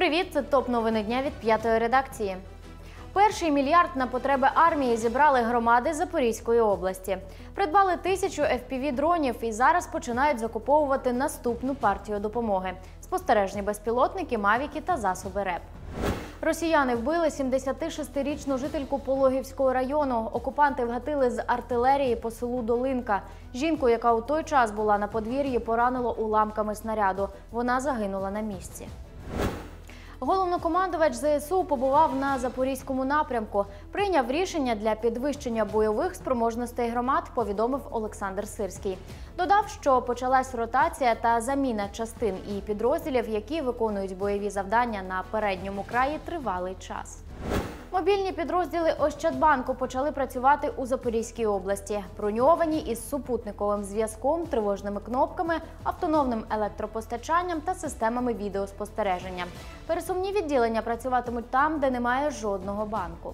привіт! Це топ-новини дня від п'ятої редакції. Перший мільярд на потреби армії зібрали громади Запорізької області. Придбали 1000 FPV-дронів і зараз починають закуповувати наступну партію допомоги – спостережні безпілотники, мавіки та засоби РЕП. Росіяни вбили 76-річну жительку Пологівського району. Окупанти вгатили з артилерії по селу Долинка. Жінку, яка у той час була на подвір'ї, поранило уламками снаряду. Вона загинула на місці. Головнокомандувач ЗСУ побував на Запорізькому напрямку. Прийняв рішення для підвищення бойових спроможностей громад, повідомив Олександр Сирський. Додав, що почалась ротація та заміна частин і підрозділів, які виконують бойові завдання на передньому краї тривалий час. Мобільні підрозділи Ощадбанку почали працювати у Запорізькій області. Броньовані із супутниковим зв'язком, тривожними кнопками, автономним електропостачанням та системами відеоспостереження. Пересувні відділення працюватимуть там, де немає жодного банку.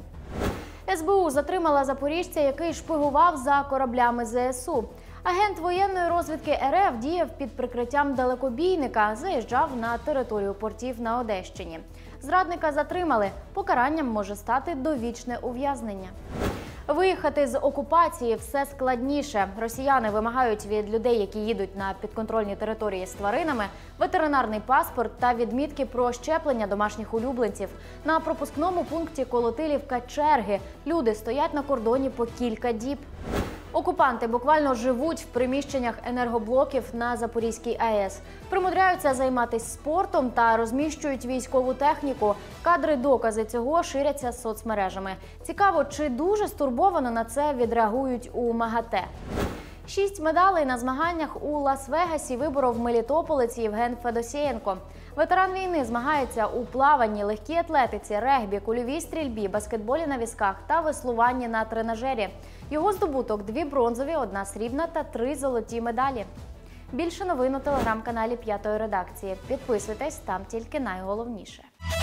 СБУ затримала запоріжця, який шпигував за кораблями ЗСУ. Агент воєнної розвідки РФ діяв під прикриттям далекобійника, заїжджав на територію портів на Одещині. Зрадника затримали. Покаранням може стати довічне ув'язнення. Виїхати з окупації все складніше. Росіяни вимагають від людей, які їдуть на підконтрольні території з тваринами, ветеринарний паспорт та відмітки про щеплення домашніх улюбленців. На пропускному пункті Колотилівка черги. Люди стоять на кордоні по кілька діб. Окупанти буквально живуть в приміщеннях енергоблоків на Запорізькій АЕС. Примудряються займатися спортом та розміщують військову техніку. Кадри-докази цього ширяться соцмережами. Цікаво, чи дуже стурбовано на це відреагують у МАГАТЕ. 6 медалей на змаганнях у Лас-Вегасі виборов мелітополець Євген Федосєєнко. Ветеран війни змагається у плаванні, легкій атлетиці, регбі, кульовій стрільбі, баскетболі на візках та веслуванні на тренажері. Його здобуток – 2 бронзові, 1 срібна та 3 золоті медалі. Більше новин у телеграм-каналі п'ятої редакції. Підписуйтесь, там тільки найголовніше.